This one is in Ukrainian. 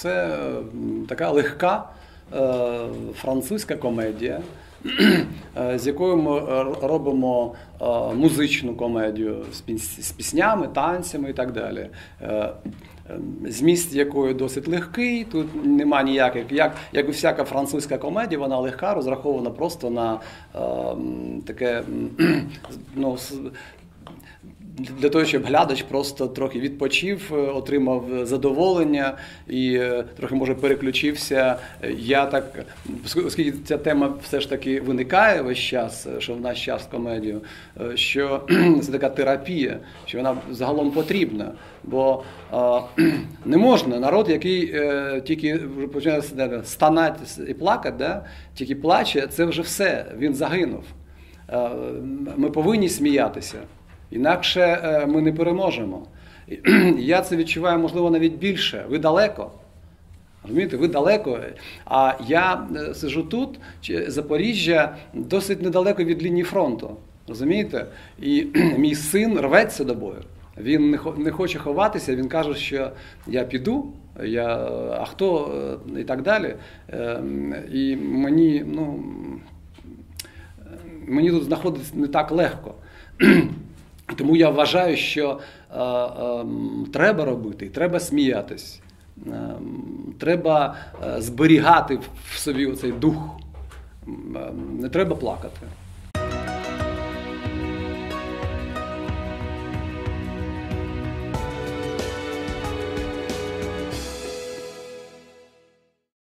це така легка французька комедія, з якою ми робимо музичну комедію з піснями, танцями і так далі. Зміст якої досить легкий, тут нема ніяких, як і всяка французька комедія, вона легка, розрахована просто на таке, ну, для того, щоб глядач просто трохи відпочив, отримав задоволення і трохи, може, переключився. Я так, оскільки ця тема все ж таки виникає весь час, що в наш час комедію, що це така терапія, що вона загалом потрібна. Бо не можна, народ, який тільки починає стонати і плакати, да? Тільки плаче, це вже все, він загинув. Ми повинні сміятися. Інакше ми не переможемо. Я це відчуваю, можливо, навіть більше. Ви далеко. Розумієте, ви далеко. А я сиджу тут, Запоріжжя, досить недалеко від лінії фронту. Розумієте? І мій син рветься до бою. Він не хоче ховатися, він каже, що я піду, а хто, і так далі. І мені тут знаходиться не так легко. Тому я вважаю, що треба робити, треба сміятись, треба зберігати в собі оцей дух, не треба плакати.